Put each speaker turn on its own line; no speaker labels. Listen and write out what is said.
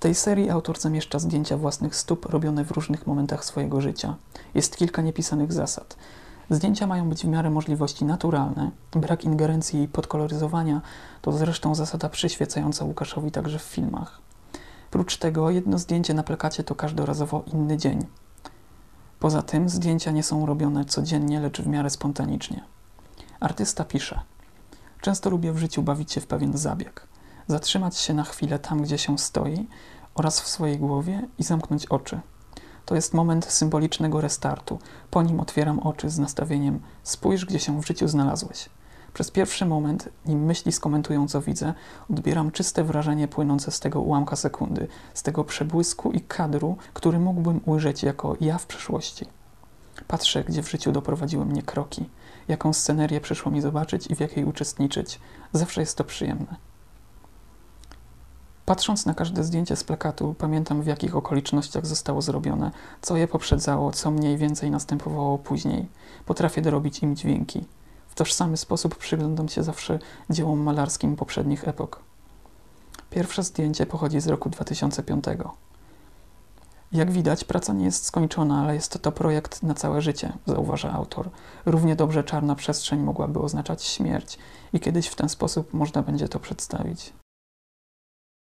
tej serii autor zamieszcza zdjęcia własnych stóp robione w różnych momentach swojego życia. Jest kilka niepisanych zasad. Zdjęcia mają być w miarę możliwości naturalne. Brak ingerencji i podkoloryzowania to zresztą zasada przyświecająca Łukaszowi także w filmach. Prócz tego jedno zdjęcie na plakacie to każdorazowo inny dzień. Poza tym zdjęcia nie są robione codziennie, lecz w miarę spontanicznie. Artysta pisze: często lubię w życiu bawić się w pewien zabieg. Zatrzymać się na chwilę tam, gdzie się stoi oraz w swojej głowie i zamknąć oczy. To jest moment symbolicznego restartu. Po nim otwieram oczy z nastawieniem: spójrz, gdzie się w życiu znalazłeś. Przez pierwszy moment, nim myśli skomentują, co widzę, odbieram czyste wrażenie płynące z tego ułamka sekundy, z tego przebłysku i kadru, który mógłbym ujrzeć jako ja w przeszłości. Patrzę, gdzie w życiu doprowadziły mnie kroki, jaką scenerię przyszło mi zobaczyć i w jakiej uczestniczyć. Zawsze jest to przyjemne. Patrząc na każde zdjęcie z plakatu, pamiętam, w jakich okolicznościach zostało zrobione, co je poprzedzało, co mniej więcej następowało później. Potrafię dorobić im dźwięki. W tożsamy sposób przyglądam się zawsze dziełom malarskim poprzednich epok. Pierwsze zdjęcie pochodzi z roku 2005. Jak widać, praca nie jest skończona, ale jest to projekt na całe życie, zauważa autor. Równie dobrze czarna przestrzeń mogłaby oznaczać śmierć i kiedyś w ten sposób można będzie to przedstawić.